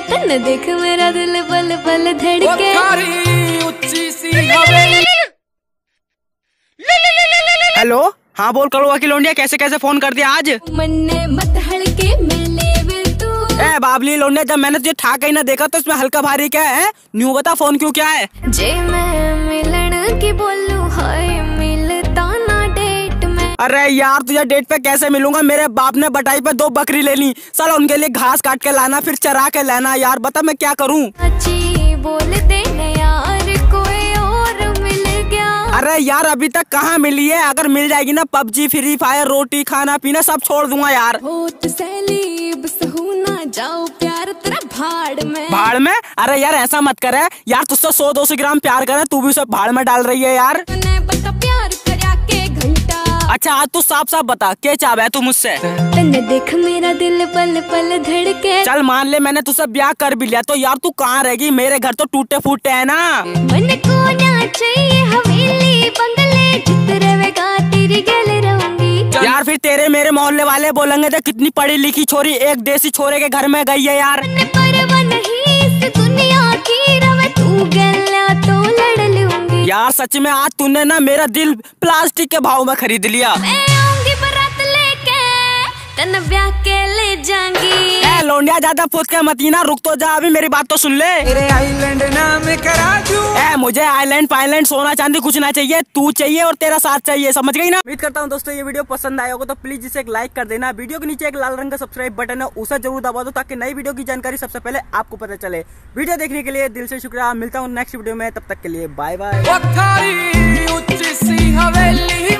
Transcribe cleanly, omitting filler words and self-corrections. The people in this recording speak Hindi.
तन देख मेरा दिल पल पल धड़के। हेलो, हाँ बोल कड़वा की लौंडिया, कैसे कैसे फोन कर दिया आज? मन्ने मत हड़के मिले वे तू। ए बाबली लौंडिया, जब मैंने तुझे ठाक ही ना देखा तो इसमें हल्का भारी क्या है? न्यू बता, फोन क्यों क्या है? जे मैं मिलन की बोलूं हाय मिलता ना डेट में। अरे यार तुझे डेट पे कैसे मिलूंगा? मेरे बाप ने बटाई पे 2 बकरी ले ली, साला उनके लिए घास काट के लाना फिर चरा के लाना। यार बता मैं क्या करूं? अच्छी बोलते न यार कोई और मिल गया। अरे यार अभी तक कहाँ मिली है? अगर मिल जाएगी ना पबजी फ्री फायर रोटी खाना पीना सब छोड़ दूंगा यार। हो तो सैली बस हूँ ना जाओ प्यार तेरा भाड़ में। भाड़ में? अरे यार ऐसा मत करे यार, तुझसे 100-200 ग्राम प्यार करे, तू भी उसे भाड़ में डाल रही है यार। प्यार करा के घंटा। अच्छा आज तू साफ साफ बता, क्या चाह है तू मुझसे? तन्ने देख मेरा दिल पल पल धड़के। चल मान ले मैंने तुझसे ब्याह कर भी लिया तो यार तू कहाँ रहेगी? मेरे घर तो टूटे फूटे है ना। मन को ना चाहिए हवेली बंगले, जितने वेगा तेरी गले रहूंगी। यार फिर तेरे मेरे मोहल्ले वाले बोलेंगे तो कितनी पढ़ी लिखी छोरी एक देसी छोरे के घर में गई है यार। परवाह नहीं इस दुनिया की, रवे तू गला तो लड़ लूंगी। यार सच में आज तूने ना मेरा दिल प्लास्टिक के भाव में खरीद लिया। मैं आऊंगी बारात लेके तन ब्याह के ले जाऊंगी। लौंडिया ज्यादा फुट के मत ना, रुक तो जा, अभी मेरी बात तो सुन ले। तेरे आइलैंड नाम करा दूं। मुझे आइलैंड फाइलैंड सोना चांदी कुछ ना चाहिए, तू चाहिए और तेरा साथ चाहिए, समझ गई ना? उम्मीद करता हूँ दोस्तों ये वीडियो पसंद आया होगा तो प्लीज इसे एक लाइक कर देना। वीडियो के नीचे एक लाल रंग का सब्सक्राइब बटन है, उसे जरूर दबा दो ताकि नई वीडियो की जानकारी सबसे पहले आपको पता चले। वीडियो देखने के लिए दिल से शुक्रिया, मिलता हूँ नेक्स्ट वीडियो में, तब तक के लिए बाय बाय।